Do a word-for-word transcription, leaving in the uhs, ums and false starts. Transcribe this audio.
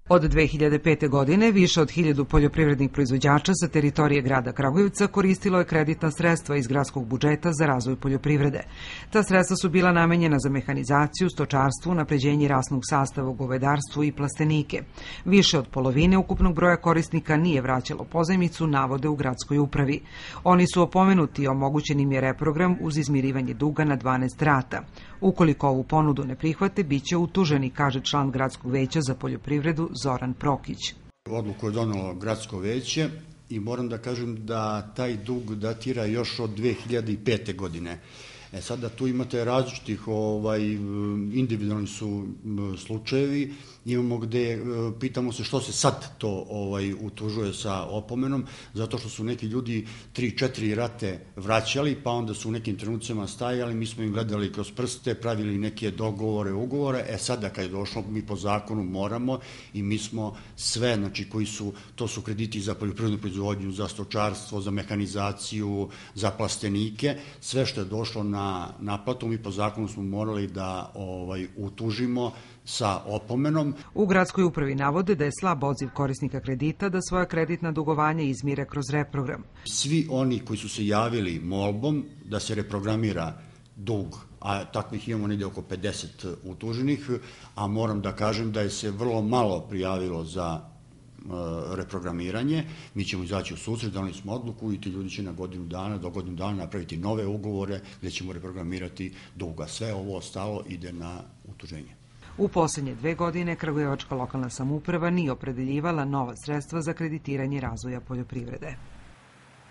Od dve hiljade pete. godine više od hiljadu poljoprivrednih proizvođača sa teritorije grada Kragujevca koristilo je kreditna sredstva iz gradskog budžeta za razvoj poljoprivrede. Ta sredstva su bila namenjena za mehanizaciju, stočarstvo, unapređenje rasnog sastava u govedarstvu i plastenike. Više od polovine ukupnog broja korisnika nije vraćalo pozajmicu, navode u gradskoj upravi. Oni su opomenuti i omogućen im je reprogram uz izmirivanje duga na dvanaest rata. Ukoliko ovu ponudu ne prihvate, bit će utuženi, kaže član Gradskog veća za poljoprivredu Zoran Prokić. Odluku je donelo Gradsko veće i moram da kažem da taj dug datira još od dve hiljade pete. godine. E sada tu imate različitih, ovaj, individualni su slučajevi, imamo gde pitamo se što se sad to ovaj, utužuje sa opomenom, zato što su neki ljudi tri četiri rate vraćali, pa onda su u nekim trenucima stajali, mi smo im gledali kroz prste, pravili neke dogovore, ugovore, e sada kad je došlo, mi po zakonu moramo i mi smo sve, znači koji su, to su krediti za poljoprivrednu proizvodnju, za stočarstvo, za mehanizaciju, za plastenike, sve što je došlo na na naplatu, mi po zakonu smo morali da ovaj, utužimo sa opomenom. U gradskoj upravi navode da je slab odziv korisnika kredita da svoja kreditna dugovanja izmire kroz reprogram. Svi oni koji su se javili molbom da se reprogramira dug, a takvih imamo negde oko pedeset utuženih, a moram da kažem da je se vrlo malo prijavilo za reprogramiranje, mi ćemo izaći u susret, doneli smo odluku i ti ljudi će na godinu dana, do godinu dana napraviti nove ugovore gde ćemo reprogramirati duga. Sve ovo ostalo ide na utuženje. U poslednje dve godine Kragujevačka lokalna samouprava nije opredeljivala nova sredstva za kreditiranje razvoja poljoprivrede.